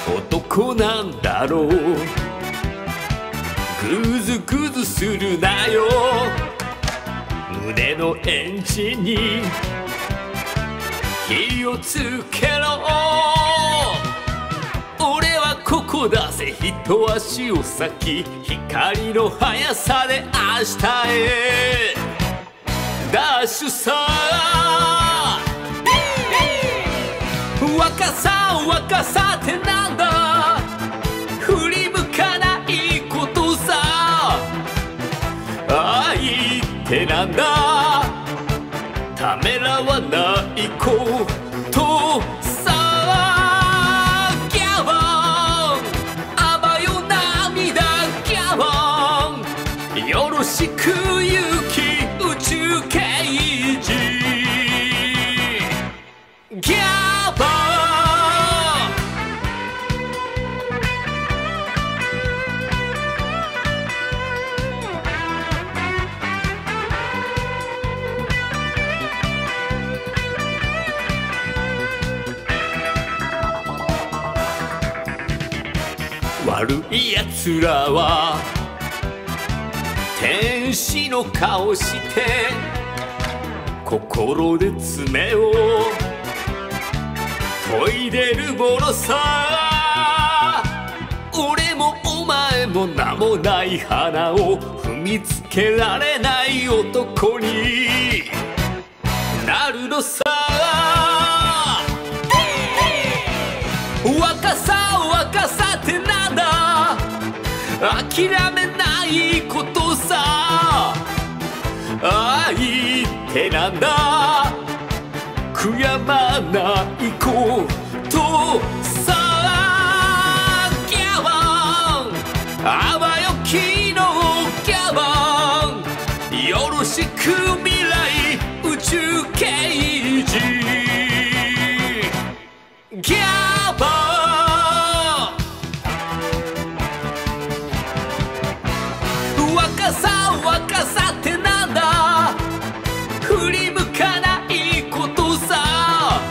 男なんだろう。グズグズするなよ、胸のエンジンに火をつけろ。俺はここだぜ、一足お先、光の速さで明日へダッシュさ。若さ若さってなんだ、振り向かないことさ。愛ってなんだ、ためらわないことさ。ギャボンあばよ涙ギャボン、よろしく勇気宇宙刑事ギャボン。悪いやつらは天使の顔して心で爪を研いでるものさ。俺もお前も名もない花を踏みつけられない男になるのさ。若さ若さってなんだ、諦めないことさ。愛ってなんだ、悔やまないことさ。ギャボンあばよきのギャボン、よろしく未来宇宙刑事ギャボン。若さ若さってなんだ、振り向かないことさ。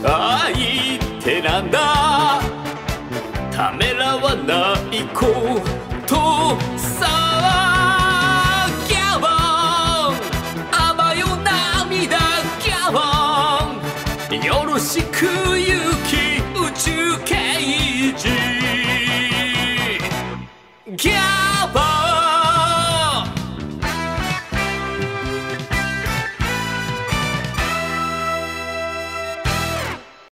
愛ってなんだ、ためらわないこと